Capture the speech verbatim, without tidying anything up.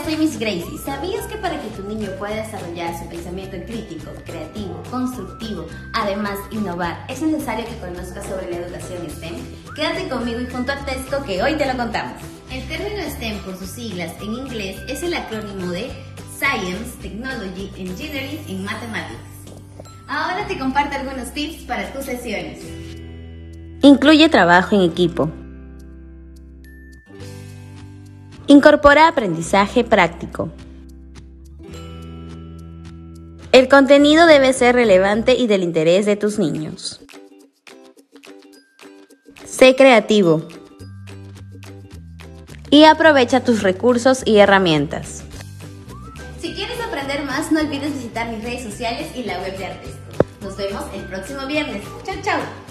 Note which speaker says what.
Speaker 1: soy Miss Gracie. ¿Sabías que para que tu niño pueda desarrollar su pensamiento crítico, creativo, constructivo, además innovar, es necesario que conozcas sobre la educación STEM? Quédate conmigo y junto al texto que hoy te lo contamos. El término STEM, por sus siglas en inglés, es el acrónimo de Science, Technology, Engineering and Mathematics. Ahora te comparto algunos tips para tus sesiones.
Speaker 2: Incluye trabajo en equipo. Incorpora aprendizaje práctico. El contenido debe ser relevante y del interés de tus niños. Sé creativo. Y aprovecha tus recursos y herramientas.
Speaker 1: Si quieres aprender más, no olvides visitar mis redes sociales y la web de Artesco. Nos vemos el próximo viernes. ¡Chao, chao!